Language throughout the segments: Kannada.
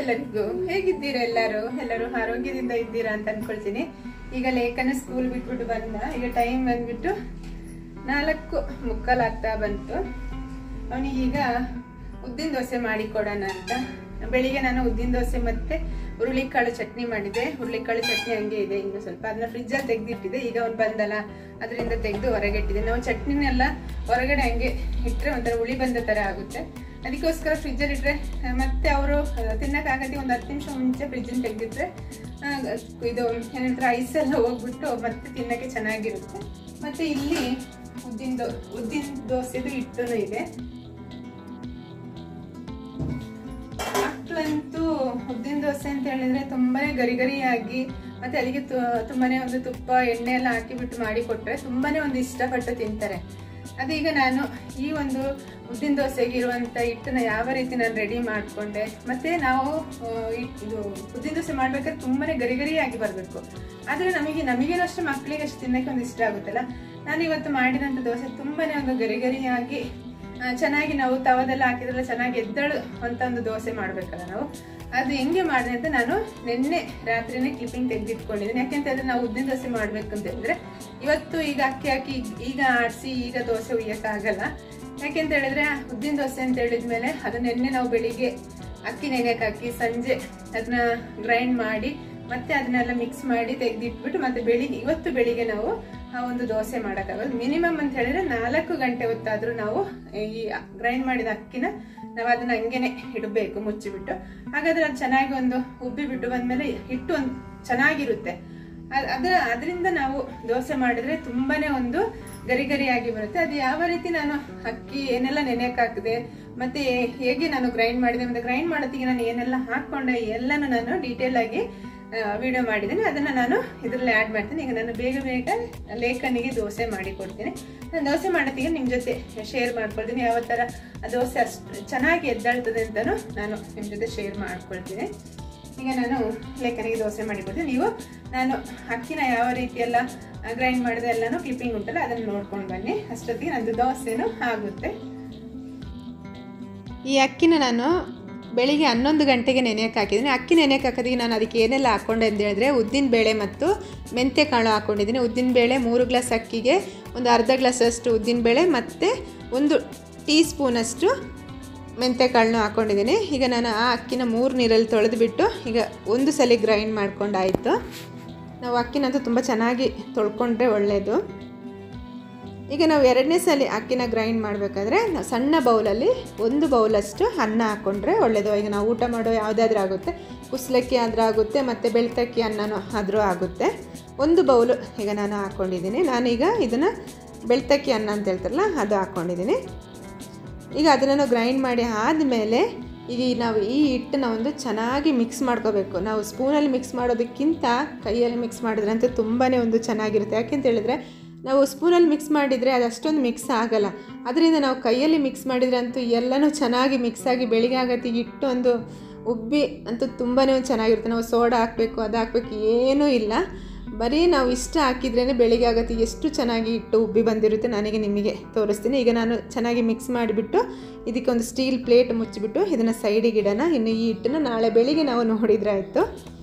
ಎಲ್ಲರಿಗೂ. ಹೇಗಿದ್ದೀರಾ ಎಲ್ಲರೂ ಆರೋಗ್ಯದಿಂದ ಇದ್ದೀರಾ ಅಂತ ಅನ್ಕೊಳ್ತೀನಿ. ಈಗ ಲೇಖನ ಸ್ಕೂಲ್ ಬಿಟ್ಬಿಟ್ಟು ಬಂದ. ಈಗ ಟೈಮ್ ಬಂದ್ಬಿಟ್ಟು 4:45 ಆಗ್ತಾ ಬಂತು. ಅವನಿಗೀಗ ಉದ್ದಿನ ದೋಸೆ ಮಾಡಿ ಕೊಡೋಣ ಅಂತ. ಬೆಳಿಗ್ಗೆ ನಾನು ಉದ್ದಿನ ದೋಸೆ ಮತ್ತೆ ಹುರುಳಿಕಾಳು ಚಟ್ನಿ ಮಾಡಿದೆ. ಹುರುಳಿಕಾಳು ಚಟ್ನಿ ಹಂಗೆ ಇದೆ, ಇನ್ನು ಸ್ವಲ್ಪ ಅದನ್ನ ಫ್ರಿಜ್ಜಲ್ಲಿ ತೆಗೆದಿಟ್ಟಿದೆ. ಈಗ ಅವ್ನು ಬಂದಲ್ಲ, ಅದರಿಂದ ತೆಗೆದು ಹೊರಗೆ ಇಟ್ಟಿದೆ. ನಾವು ಚಟ್ನಿನೆಲ್ಲ ಹೊರಗಡೆ ಹಂಗೆ ಇಟ್ಟರೆ ಒಂಥರ ಹುಳಿ ಬಂದ ಥರ ಆಗುತ್ತೆ. ಅದಕ್ಕೋಸ್ಕರ ಫ್ರಿಜ್ಜಲ್ಲಿ ಇಟ್ಟರೆ ಮತ್ತೆ ಅವರು ತಿನ್ನೋಕ್ಕಾಗತ್ತೆ. ಒಂದು 10 ನಿಮಿಷ ಮುಂಚೆ ಫ್ರಿಜ್ಜನ್ನು ತೆಗೆದಿಟ್ರೆ ಇದು ಏನಂತಾರೆ ಐಸೆಲ್ಲ ಹೋಗ್ಬಿಟ್ಟು ಮತ್ತೆ ತಿನ್ನೋಕ್ಕೆ ಚೆನ್ನಾಗಿರುತ್ತೆ. ಮತ್ತು ಇಲ್ಲಿ ಉದ್ದಿನ ದೋಸೆದು ಹಿಟ್ಟು ಇದೆ. ಮಕ್ಕಳಂತೂ ಉದ್ದಿನ ದೋಸೆ ಅಂತ ಹೇಳಿದ್ರೆ ತುಂಬಾನೇ ಗರಿಗರಿಯಾಗಿ ಮತ್ತೆ ಅದಕ್ಕೆ ತುಂಬಾನೇ ಒಂದು ತುಪ್ಪ ಎಣ್ಣೆ ಎಲ್ಲ ಹಾಕಿಬಿಟ್ಟು ಮಾಡಿ ಕೊಟ್ಟರೆ ತುಂಬಾನೇ ಒಂದು ಇಷ್ಟಪಟ್ಟು ತಿಂತಾರೆ. ಅದೀಗ ನಾನು ಈ ಒಂದು ಉದ್ದಿನ ದೋಸೆಗೆ ಇರುವಂಥ ಹಿಟ್ಟನ್ನ ಯಾವ ರೀತಿ ನಾನು ರೆಡಿ ಮಾಡಿಕೊಂಡೆ. ಮತ್ತೆ ನಾವು ಇದು ಉದ್ದಿನ ದೋಸೆ ಮಾಡ್ಬೇಕಾದ್ರೆ ತುಂಬಾನೇ ಗರಿಗರಿಯಾಗಿ ಬರಬೇಕು. ಆದರೆ ನಮಗೇನು ಅಷ್ಟು ಮಕ್ಕಳಿಗೆ ಅಷ್ಟು ತಿನ್ನಕ್ಕೆ ಒಂದು ಇಷ್ಟ ಆಗುತ್ತಲ್ಲ. ನಾನು ಇವತ್ತು ಮಾಡಿದಂಥ ದೋಸೆ ತುಂಬಾನೇ ಒಂದು ಗರಿಗರಿಯಾಗಿ ಚೆನ್ನಾಗಿ ನಾವು ತವದೆಲ್ಲ ಹಾಕಿದ್ರಲ್ಲ ಚೆನ್ನಾಗಿ ಎದ್ದಳು ಅಂತ ಒಂದು ದೋಸೆ ಮಾಡ್ಬೇಕಲ್ಲ ನಾವು. ಅದು ಹೆಂಗೆ ಮಾಡಿದೆ ಅಂತ ನಾನು ನಿನ್ನೆ ರಾತ್ರಿನೇ ಕ್ಲಿಪ್ಪಿಂಗ್ ತೆಗೆದಿಟ್ಕೊಂಡಿದ್ದೀನಿ. ಯಾಕೆಂತಂದ್ರೆ ನಾವು ಉದ್ದಿನ ದೋಸೆ ಮಾಡ್ಬೇಕಂತ ಹೇಳಿದ್ರೆ ಇವತ್ತು ಈಗ ಅಕ್ಕಿ ಹಾಕಿ ಈಗ ಆಡಿಸಿ ಈಗ ದೋಸೆ ಹುಯ್ಯಕ್ಕಾಗಲ್ಲ. ಯಾಕೆಂತ ಹೇಳಿದ್ರೆ ಉದ್ದಿನ ದೋಸೆ ಅಂತ ಹೇಳಿದ್ಮೇಲೆ ಅದು ನಿನ್ನೆ ನಾವು ಬೆಳಿಗ್ಗೆ ಅಕ್ಕಿ ನೆನೆಯಕ್ಕೆ ಹಾಕಿ ಸಂಜೆ ಅದನ್ನ ಗ್ರೈಂಡ್ ಮಾಡಿ ಮತ್ತೆ ಅದನ್ನೆಲ್ಲ ಮಿಕ್ಸ್ ಮಾಡಿ ತೆಗೆದಿಟ್ಬಿಟ್ಟು ಮತ್ತೆ ಇವತ್ತು ಬೆಳಿಗ್ಗೆ ನಾವು ಆ ಒಂದು ದೋಸೆ ಮಾಡೋಕ್ಕಾಗೋದು. ಮಿನಿಮಮ್ ಅಂತ ಹೇಳಿದ್ರೆ 4 ಗಂಟೆ ಹೊತ್ತಾದ್ರೂ ನಾವು ಈ ಗ್ರೈಂಡ್ ಮಾಡಿದ ಅಕ್ಕಿನ ನಾವು ಅದನ್ನ ಹಂಗೇನೆ ಇಡಬೇಕು ಮುಚ್ಚಿಬಿಟ್ಟು. ಹಾಗಾದ್ರೆ ಅದು ಚೆನ್ನಾಗಿ ಒಂದು ಉಬ್ಬಿ ಬಿಟ್ಟು ಬಂದ್ಮೇಲೆ ಹಿಟ್ಟು ಒಂದು ಚೆನ್ನಾಗಿರುತ್ತೆ. ಅದರಿಂದ ನಾವು ದೋಸೆ ಮಾಡಿದ್ರೆ ತುಂಬಾನೇ ಒಂದು ಗರಿಗರಿಯಾಗಿ ಬರುತ್ತೆ. ಅದು ಯಾವ ರೀತಿ ನಾನು ಅಕ್ಕಿ ಏನೆಲ್ಲ ನೆನೆಯಕ್ಕೆ ಹಾಕಿದೆ ಮತ್ತೆ ಹೇಗೆ ನಾನು ಗ್ರೈಂಡ್ ಮಾಡಿದೆ ಮತ್ತೆ ಗ್ರೈಂಡ್ ಮಾಡೋತ್ತಿಗೆ ನಾನು ಏನೆಲ್ಲ ಹಾಕೊಂಡೆ ಎಲ್ಲನೂ ನಾನು ಡೀಟೇಲ್ ಆಗಿ ವಿಡಿಯೋ ಮಾಡಿದ್ದೀನಿ. ಅದನ್ನು ನಾನು ಇದರಲ್ಲಿ ಆ್ಯಡ್ ಮಾಡ್ತೀನಿ. ಈಗ ನಾನು ಬೇಗ ಲೇಖನಿಗೆ ದೋಸೆ ಮಾಡಿ ಕೊಡ್ತೀನಿ. ನಾನು ದೋಸೆ ಮಾಡೋತ್ತಿಗೆ ನಿಮ್ಮ ಜೊತೆ ಶೇರ್ ಮಾಡ್ಕೊಳ್ತೀನಿ. ಯಾವ ಥರ ಆ ದೋಸೆ ಅಷ್ಟು ಚೆನ್ನಾಗಿ ಎದ್ದಾಳ್ತದೆ ಅಂತಲೂ ನಾನು ನಿಮ್ಮ ಜೊತೆ ಶೇರ್ ಮಾಡ್ಕೊಳ್ತೀನಿ. ಈಗ ನಾನು ಲೇಖನಿಗೆ ದೋಸೆ ಮಾಡಿಕೊಡ್ತೀನಿ. ನೀವು ನಾನು ಅಕ್ಕಿನ ಯಾವ ರೀತಿ ಎಲ್ಲ ಗ್ರೈಂಡ್ ಮಾಡಿದೆ ಎಲ್ಲನೂ ಕ್ಲಿಪ್ಪಿಂಗ್ ಉಂಟಲ್ಲ ಅದನ್ನು ನೋಡ್ಕೊಂಡು ಬನ್ನಿ. ಅಷ್ಟೊತ್ತಿಗೆ ನಂದು ದೋಸೆನೂ ಆಗುತ್ತೆ. ಈ ಅಕ್ಕಿನ ನಾನು ಬೆಳಿಗ್ಗೆ 11 ಗಂಟೆಗೆ ನೆನೆಯಕ್ಕೆ ಹಾಕಿದ್ದೀನಿ. ಅಕ್ಕಿ ನೆನೆಯಕ್ಕೆ ಹಾಕೋದಿಗೆ ನಾನು ಅದಕ್ಕೆ ಏನೆಲ್ಲ ಹಾಕ್ಕೊಂಡೆ ಅಂತ ಹೇಳಿದ್ರೆ ಉದ್ದಿನ ಬೇಳೆ ಮತ್ತು ಮೆಂತ್ಯ ಕಾಳು ಹಾಕ್ಕೊಂಡಿದ್ದೀನಿ. ಉದ್ದಿನ ಬೇಳೆ 3 ಗ್ಲಾಸ್ ಅಕ್ಕಿಗೆ ಒಂದು ಅರ್ಧ ಗ್ಲಾಸಷ್ಟು ಉದ್ದಿನ ಬೇಳೆ ಮತ್ತು 1 ಟೀ ಸ್ಪೂನಷ್ಟು ಮೆಂತ್ಯ ಕಾಳನ್ನು ಹಾಕ್ಕೊಂಡಿದ್ದೀನಿ. ಈಗ ನಾನು ಆ ಅಕ್ಕಿನ 3 ನೀರಲ್ಲಿ ತೊಳೆದುಬಿಟ್ಟು ಈಗ ಒಂದು ಸಲ ಗ್ರೈಂಡ್ ಮಾಡ್ಕೊಂಡಾಯಿತು. ನಾವು ಅಕ್ಕಿನಂತೂ ತುಂಬ ಚೆನ್ನಾಗಿ ತೊಳ್ಕೊಂಡ್ರೆ ಒಳ್ಳೆಯದು. ಈಗ ನಾವು 2ನೇ ಸಲ ಅಕ್ಕಿನ ಗ್ರೈಂಡ್ ಮಾಡಬೇಕಾದ್ರೆ ನಾವು ಸಣ್ಣ ಬೌಲಲ್ಲಿ 1 ಬೌಲಷ್ಟು ಅನ್ನ ಹಾಕ್ಕೊಂಡ್ರೆ ಒಳ್ಳೆಯದು. ಈಗ ನಾವು ಊಟ ಮಾಡೋ ಯಾವುದಾದ್ರೂ ಆಗುತ್ತೆ, ಕುಸಲಕ್ಕಿ ಆದರೂ ಆಗುತ್ತೆ ಮತ್ತು ಬೆಳ್ತಕ್ಕಿ ಅನ್ನನೂ ಆದರೂ ಆಗುತ್ತೆ. 1 ಬೌಲು ಈಗ ನಾನು ಹಾಕ್ಕೊಂಡಿದ್ದೀನಿ. ನಾನೀಗ ಇದನ್ನು ಬೆಳ್ತಕ್ಕಿ ಅನ್ನ ಅಂತ ಹೇಳ್ತಾರಲ್ಲ ಅದು ಹಾಕ್ಕೊಂಡಿದ್ದೀನಿ. ಈಗ ಅದನ್ನು ಗ್ರೈಂಡ್ ಮಾಡಿ ಆದಮೇಲೆ ಈಗ ನಾವು ಈ ಹಿಟ್ಟನ್ನ ಒಂದು ಚೆನ್ನಾಗಿ ಮಿಕ್ಸ್ ಮಾಡ್ಕೋಬೇಕು. ನಾವು ಸ್ಪೂನಲ್ಲಿ ಮಿಕ್ಸ್ ಮಾಡೋದಕ್ಕಿಂತ ಕೈಯಲ್ಲಿ ಮಿಕ್ಸ್ ಮಾಡಿದ್ರೆ ಅಂತೂ ತುಂಬಾ ಒಂದು ಚೆನ್ನಾಗಿರುತ್ತೆ. ಯಾಕೆಂತ ಹೇಳಿದ್ರೆ ನಾವು ಸ್ಪೂನಲ್ಲಿ ಮಿಕ್ಸ್ ಮಾಡಿದರೆ ಅದು ಅಷ್ಟೊಂದು ಮಿಕ್ಸ್ ಆಗಲ್ಲ. ಅದರಿಂದ ನಾವು ಕೈಯಲ್ಲಿ ಮಿಕ್ಸ್ ಮಾಡಿದರೆ ಅಂತೂ ಎಲ್ಲನೂ ಚೆನ್ನಾಗಿ ಮಿಕ್ಸ್ ಆಗಿ ಬೆಳಿಗ್ಗೆ ಆಗತ್ತೆ ಹಿಟ್ಟು ಒಂದು ಉಬ್ಬಿ ಅಂತೂ ತುಂಬಾ ಚೆನ್ನಾಗಿರುತ್ತೆ. ನಾವು ಸೋಡಾ ಹಾಕಬೇಕು ಅದು ಹಾಕಬೇಕು ಏನೂ ಇಲ್ಲ, ಬರೀ ನಾವು ಇಷ್ಟ ಹಾಕಿದ್ರೇ ಬೆಳಿಗ್ಗೆ ಆಗತ್ತೆ ಎಷ್ಟು ಚೆನ್ನಾಗಿ ಹಿಟ್ಟು ಉಬ್ಬಿ ಬಂದಿರುತ್ತೆ. ನನಗೆ ನಿಮಗೆ ತೋರಿಸ್ತೀನಿ. ಈಗ ನಾನು ಚೆನ್ನಾಗಿ ಮಿಕ್ಸ್ ಮಾಡಿಬಿಟ್ಟು ಇದಕ್ಕೆ ಒಂದು ಸ್ಟೀಲ್ ಪ್ಲೇಟ್ ಮುಚ್ಚಿಬಿಟ್ಟು ಇದನ್ನು ಸೈಡಿಗೆ ಇಡೋಣ. ಇನ್ನು ಈ ಹಿಟ್ಟನ್ನು ನಾಳೆ ಬೆಳಿಗ್ಗೆ ನಾವು ನೋಡಿದ್ರೆ ಆಯಿತು.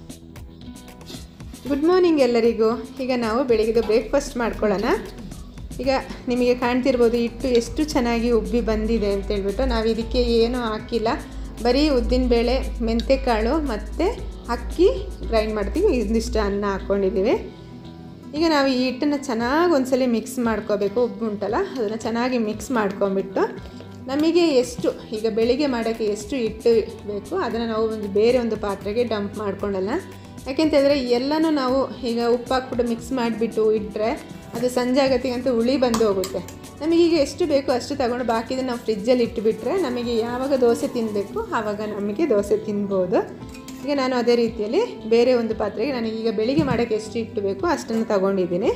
ಗುಡ್ ಮಾರ್ನಿಂಗ್ ಎಲ್ಲರಿಗೂ. ಈಗ ನಾವು ಬೆಳಿಗ್ಗೆ ಬ್ರೇಕ್ಫಾಸ್ಟ್ ಮಾಡ್ಕೊಳ್ಳೋಣ. ಈಗ ನಿಮಗೆ ಕಾಣ್ತಿರ್ಬೋದು ಹಿಟ್ಟು ಎಷ್ಟು ಚೆನ್ನಾಗಿ ಉಬ್ಬಿ ಬಂದಿದೆ ಅಂತೇಳ್ಬಿಟ್ಟು. ನಾವು ಇದಕ್ಕೆ ಏನೂ ಹಾಕಿಲ್ಲ, ಬರೀ ಉದ್ದಿನಬೇಳೆ ಮೆಂತ್ಯಕಾಳು ಮತ್ತು ಅಕ್ಕಿ ಗ್ರೈಂಡ್ ಮಾಡ್ತೀವಿ, ಇದಿಷ್ಟು ಅನ್ನ ಹಾಕ್ಕೊಂಡಿದ್ದೀವಿ. ಈಗ ನಾವು ಈ ಹಿಟ್ಟನ್ನು ಚೆನ್ನಾಗಿ ಒಂದ್ಸಲ ಮಿಕ್ಸ್ ಮಾಡ್ಕೋಬೇಕು. ಉಬ್ಬುಂಟಲ್ಲ ಅದನ್ನು ಚೆನ್ನಾಗಿ ಮಿಕ್ಸ್ ಮಾಡ್ಕೊಂಬಿಟ್ಟು ನಮಗೆ ಎಷ್ಟು ಈಗ ಬೆಳಿಗ್ಗೆ ಮಾಡೋಕ್ಕೆ ಎಷ್ಟು ಹಿಟ್ಟು ಬೇಕು ಅದನ್ನು ನಾವು ಬೇರೆ ಒಂದು ಪಾತ್ರೆಗೆ ಡಂಪ್ ಮಾಡ್ಕೊಂಡಲ್ಲ. ಯಾಕೆಂತಂದರೆ ಎಲ್ಲನೂ ನಾವು ಈಗ ಉಪ್ಪು ಹಾಕ್ಬಿಟ್ಟು ಮಿಕ್ಸ್ ಮಾಡಿಬಿಟ್ಟು ಇಟ್ಟರೆ ಅದು ಸಂಜೆ ಆಗತ್ತಿಗಂತೂ ಹುಳಿ ಬಂದು ಹೋಗುತ್ತೆ. ನಮಗೀಗ ಎಷ್ಟು ಬೇಕೋ ಅಷ್ಟು ತಗೊಂಡು ಬಾಕಿದ ನಾವು ಫ್ರಿಜ್ಜಲ್ಲಿ ಇಟ್ಟುಬಿಟ್ರೆ ನಮಗೆ ಯಾವಾಗ ದೋಸೆ ತಿನ್ನಬೇಕು ಆವಾಗ ನಮಗೆ ದೋಸೆ ತಿನ್ಬೋದು. ಈಗ ನಾನು ಅದೇ ರೀತಿಯಲ್ಲಿ ಬೇರೆ ಒಂದು ಪಾತ್ರೆಗೆ ನನಗೀಗ ಬೆಳಿಗ್ಗೆ ಮಾಡೋಕ್ಕೆ ಎಷ್ಟು ಹಿಟ್ಟು ಬೇಕು ಅಷ್ಟನ್ನು ತಗೊಂಡಿದ್ದೀನಿ.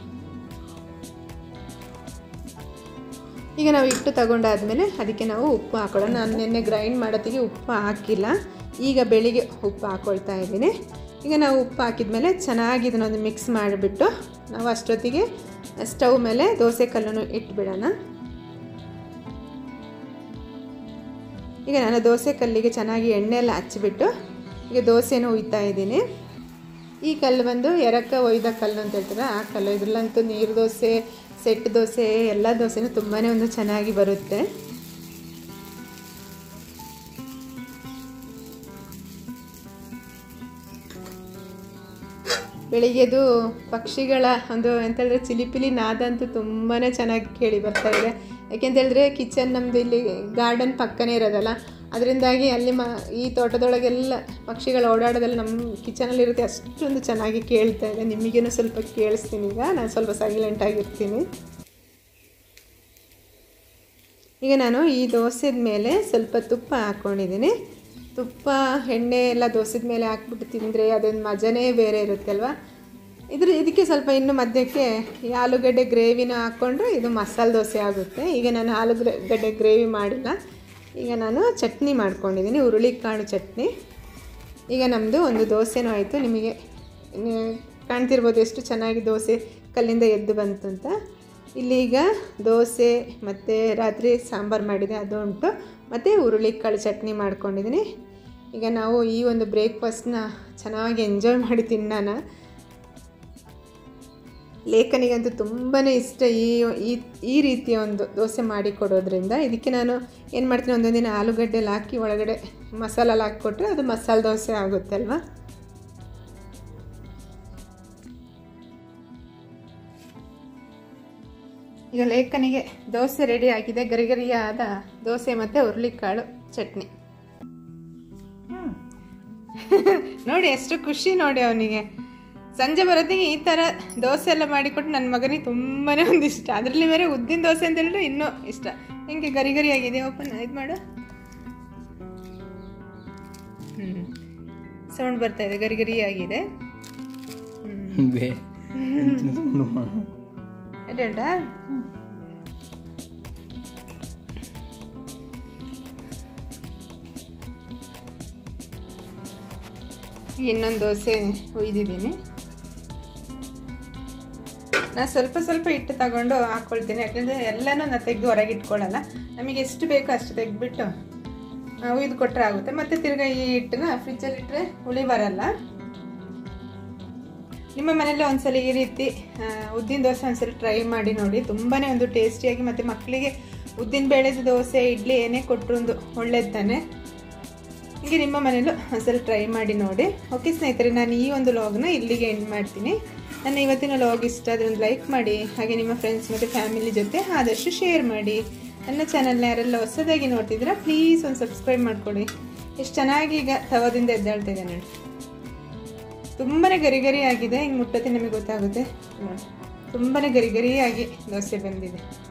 ಈಗ ನಾವು ಹಿಟ್ಟು ತಗೊಂಡಾದಮೇಲೆ ಅದಕ್ಕೆ ನಾವು ಉಪ್ಪು ಹಾಕೊಳ್ಳೋಣ. ನಾನು ನಿನ್ನೆ ಗ್ರೈಂಡ್ ಮಾಡೋತ್ತಿಗೆ ಉಪ್ಪು ಹಾಕಿಲ್ಲ, ಈಗ ಬೆಳಿಗ್ಗೆ ಉಪ್ಪು ಹಾಕ್ಕೊಳ್ತಾ ಇದ್ದೀನಿ. ಈಗ ನಾವು ಉಪ್ಪು ಹಾಕಿದ್ಮೇಲೆ ಚೆನ್ನಾಗಿ ಇದನ್ನೊಂದು ಮಿಕ್ಸ್ ಮಾಡಿಬಿಟ್ಟು ನಾವು ಅಷ್ಟೊತ್ತಿಗೆ ಸ್ಟವ್ ಮೇಲೆ ದೋಸೆ ಕಲ್ಲನ್ನು ಇಟ್ಬಿಡೋಣ. ಈಗ ನಾನು ದೋಸೆ ಕಲ್ಲಿಗೆ ಚೆನ್ನಾಗಿ ಎಣ್ಣೆ ಎಲ್ಲ ಹಚ್ಚಿಬಿಟ್ಟು ಈಗ ದೋಸೆನೂ ಹುಯ್ತಾ ಇದ್ದೀನಿ. ಈ ಕಲ್ಲು ಬಂದು ಎರಕ ಒಯ್ದ ಕಲ್ಲು ಅಂತ ಹೇಳ್ತಾರೆ, ಆ ಕಲ್ಲು. ಇದರಲ್ಲಂತೂ ನೀರು ದೋಸೆ, ಸೆಟ್ ದೋಸೆ, ಎಲ್ಲ ದೋಸೆನೂ ತುಂಬಾ ಒಂದು ಚೆನ್ನಾಗಿ ಬರುತ್ತೆ. ಬೆಳಿಗ್ಗೆದು ಪಕ್ಷಿಗಳ ಒಂದು ಎಂತೇಳಿದ್ರೆ ಚಿಲಿಪಿಲಿ ನಾದ ಅಂತೂ ತುಂಬಾ ಚೆನ್ನಾಗಿ ಕೇಳಿ ಬರ್ತಾ ಇದೆ. ಯಾಕೆಂತೇಳಿದ್ರೆ ಕಿಚನ್ ನಮ್ಮದು ಇಲ್ಲಿ ಗಾರ್ಡನ್ ಪಕ್ಕನೇ ಇರೋದಲ್ಲ, ಅದರಿಂದಾಗಿ ಅಲ್ಲಿ ಈ ತೋಟದೊಳಗೆಲ್ಲ ಪಕ್ಷಿಗಳು ಓಡಾಡೋದೆಲ್ಲ ನಮ್ಮ ಕಿಚನಲ್ಲಿರುತ್ತೆ. ಅಷ್ಟೊಂದು ಚೆನ್ನಾಗಿ ಕೇಳ್ತಾ ಇದೆ. ನಿಮಗೇನು ಸ್ವಲ್ಪ ಕೇಳಿಸ್ತೀನಿ. ಈಗ ನಾನು ಸ್ವಲ್ಪ ಸೈಲೆಂಟಾಗಿರ್ತೀನಿ. ಈಗ ನಾನು ಈ ದೋಸೆದ ಮೇಲೆ ಸ್ವಲ್ಪ ತುಪ್ಪ ಹಾಕ್ಕೊಂಡಿದ್ದೀನಿ. ತುಪ್ಪ ಎಣ್ಣೆ ಎಲ್ಲ ದೋಸೆದ ಮೇಲೆ ಹಾಕ್ಬಿಟ್ಟು ತಿಂದರೆ ಅದೊಂದು ಮಜನೇ ಬೇರೆ ಇರುತ್ತೆ ಅಲ್ವಾ. ಇದಕ್ಕೆ ಸ್ವಲ್ಪ ಇನ್ನು ಮಧ್ಯಕ್ಕೆ ಈ ಆಲೂಗಡ್ಡೆ ಗ್ರೇವಿನ ಹಾಕ್ಕೊಂಡ್ರೆ ಇದು ಮಸಾಲೆ ದೋಸೆ ಆಗುತ್ತೆ. ಈಗ ನಾನು ಆಲೂಗಡ್ಡೆ ಗ್ರೇವಿ ಮಾಡಿಲ್ಲ. ಈಗ ನಾನು ಚಟ್ನಿ ಮಾಡ್ಕೊಂಡಿದ್ದೀನಿ, ಹುರುಳಿಕಾಳು ಚಟ್ನಿ. ಈಗ ನಮ್ಮದು ಒಂದು ದೋಸೆನೂ ಆಯಿತು. ನಿಮಗೆ ಕಾಣ್ತಿರ್ಬೋದು ಎಷ್ಟು ಚೆನ್ನಾಗಿ ದೋಸೆ ಕಲ್ಲಿಂದ ಎದ್ದು ಬಂತು ಅಂತ. ಇಲ್ಲಿ ಈಗ ದೋಸೆ ಮತ್ತು ರಾತ್ರಿ ಸಾಂಬಾರು ಮಾಡಿದೆ ಅದು ಉಂಟು, ಮತ್ತು ಹುರುಳಿಕಾಳು ಚಟ್ನಿ ಮಾಡ್ಕೊಂಡಿದ್ದೀನಿ. ಈಗ ನಾವು ಈ ಒಂದು ಬ್ರೇಕ್ಫಾಸ್ಟ್ನ ಚೆನ್ನಾಗಿ ಎಂಜಾಯ್ ಮಾಡಿ ತಿನ್ನೋಣ. ಲೇಖನಿಗಂತೂ ತುಂಬಾ ಇಷ್ಟ ಈ ರೀತಿಯ ಒಂದು ದೋಸೆ ಮಾಡಿ ಕೊಡೋದ್ರಿಂದ. ಇದಕ್ಕೆ ನಾನು ಏನು ಮಾಡ್ತೀನಿ, ಒಂದೊಂದಿನ ಆಲೂಗಡ್ಡೆಲಿ ಹಾಕಿ ಒಳಗಡೆ ಮಸಾಲೆಲ್ಲ ಹಾಕಿಕೊಟ್ರೆ ಅದು ಮಸಾಲೆ ದೋಸೆ ಆಗುತ್ತೆ ಅಲ್ವಾ. ಈಗ ಲೇಖನಿಗೆ ದೋಸೆ ರೆಡಿ ಆಗಿದೆ, ಗರಿಗರಿಯಾದ ದೋಸೆ ಮತ್ತು ಹುರುಳಿಕಾಳು ಚಟ್ನಿ. ನೋಡಿ ಎಷ್ಟು ಖುಷಿ ನೋಡಿ ಅವನಿಗೆ. ಸಂಜೆ ಬರೋತ್ತಿಗೆ ಈ ಥರ ದೋಸೆ ಎಲ್ಲ ಮಾಡಿಕೊಟ್ಟು ನನ್ನ ಮಗನಿಗೆ ತುಂಬಾ ಒಂದು ಇಷ್ಟ. ಅದರಲ್ಲಿ ಬೇರೆ ಉದ್ದಿನ ದೋಸೆ ಅಂತ ಹೇಳಿದ್ರೆ ಇನ್ನೂ ಇಷ್ಟ. ಹಿಂಗೆ ಗರಿ ಆಗಿದೆ. ಓಪನ್ ಇದು ಮಾಡು. ಸೌಂಡ್ ಬರ್ತಾ ಇದೆ, ಗರಿ ಆಗಿದೆ. ಅಡ್ಡ ಇನ್ನೊಂದು ದೋಸೆ ಹುಯ್ದಿದ್ದೀನಿ. ನಾನು ಸ್ವಲ್ಪ ಹಿಟ್ಟು ತಗೊಂಡು ಹಾಕ್ಕೊಳ್ತೀನಿ. ಯಾಕೆಂದರೆ ಎಲ್ಲನೂ ನಾನು ತೆಗೆದು ಹೊರಗೆ ಇಟ್ಕೊಳ್ಳಲ್ಲ. ನಮಗೆ ಎಷ್ಟು ಬೇಕೋ ಅಷ್ಟು ತೆಗೆದ್ಬಿಟ್ಟು ಹುಯ್ದು ಕೊಟ್ಟರೆ ಆಗುತ್ತೆ. ಮತ್ತು ತಿರ್ಗಾ ಈ ಹಿಟ್ಟನ್ನ ಫ್ರಿಜ್ಜಲ್ಲಿ ಇಟ್ಟರೆ ಹುಳಿ ಬರಲ್ಲ. ನಿಮ್ಮ ಮನೇಲಿ ಒಂದ್ಸಲ ಈ ರೀತಿ ಉದ್ದಿನ ದೋಸೆ ಒಂದ್ಸಲ ಟ್ರೈ ಮಾಡಿ ನೋಡಿ. ತುಂಬಾ ಒಂದು ಟೇಸ್ಟಿಯಾಗಿ, ಮತ್ತು ಮಕ್ಕಳಿಗೆ ಉದ್ದಿನ ಬೇಳೆದು ದೋಸೆ ಇಡ್ಲಿ ಏನೇ ಕೊಟ್ಟರು ಒಂದು ಒಳ್ಳೇದು ತಾನೆ. ಹೀಗೆ ನಿಮ್ಮ ಮನೇಲೂ ಒಂದ್ಸಲ ಟ್ರೈ ಮಾಡಿ ನೋಡಿ. ಓಕೆ ಸ್ನೇಹಿತರೆ, ನಾನು ಈ ಒಂದು ವ್ಲಾಗ್ನ ಇಲ್ಲಿಗೆ ಎಂಡ್ ಮಾಡ್ತೀನಿ. ನನ್ನ ಇವತ್ತಿನ ವ್ಲಾಗ್ ಇಷ್ಟ ಆದರೆ ಒಂದು ಲೈಕ್ ಮಾಡಿ, ಹಾಗೆ ನಿಮ್ಮ ಫ್ರೆಂಡ್ಸ್ ಮತ್ತು ಫ್ಯಾಮಿಲಿ ಜೊತೆ ಆದಷ್ಟು ಶೇರ್ ಮಾಡಿ. ನನ್ನ ಚಾನಲ್ನ ಯಾರೆಲ್ಲ ಹೊಸದಾಗಿ ನೋಡ್ತಿದ್ದೀರಾ ಪ್ಲೀಸ್ ಒಂದು ಸಬ್ಸ್ಕ್ರೈಬ್ ಮಾಡ್ಕೊಳ್ಳಿ. ಎಷ್ಟು ಚೆನ್ನಾಗಿ ಈಗ ತವದಿಂದ ಎದ್ದಾಳ್ತಾ ಇದೆ ನೋಡಿ. ತುಂಬಾ ಗರಿ ಆಗಿದೆ. ಹಿಂಗೆ ಮುಟ್ಟತ್ತೆ ನಿಮಗೆ ಗೊತ್ತಾಗುತ್ತೆ ನೋಡಿ. ತುಂಬಾ ಗರಿಯಾಗಿ ದೋಸೆ ಬಂದಿದೆ.